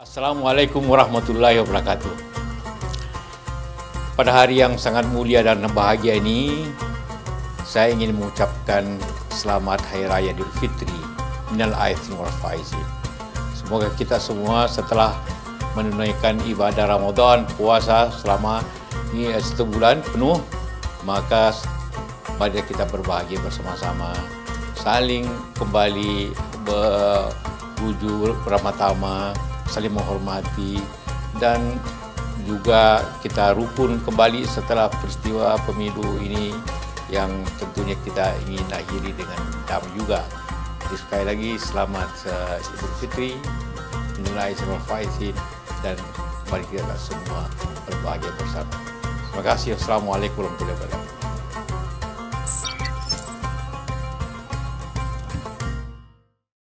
Assalamualaikum warahmatullahi wabarakatuh. Pada hari yang sangat mulia dan bahagia ini, saya ingin mengucapkan selamat Hari Raya Idul Fitri. Minal aidin wal faizin. Semoga kita semua setelah menunaikan ibadah Ramadan, puasa selama ini 1 bulan penuh, maka mari kita berbahagia bersama-sama, saling kembali berwujud beramah-tamah, saling menghormati, dan juga kita rukun kembali setelah peristiwa pemilu ini yang tentunya kita ingin akhiri dengan damai juga. Jadi sekali lagi selamat Idul Fitri, minal aidin wal faizin, dan mari kita semua berbahagia bersama. Terima kasih. Assalamualaikum warahmatullahi wabarakatuh.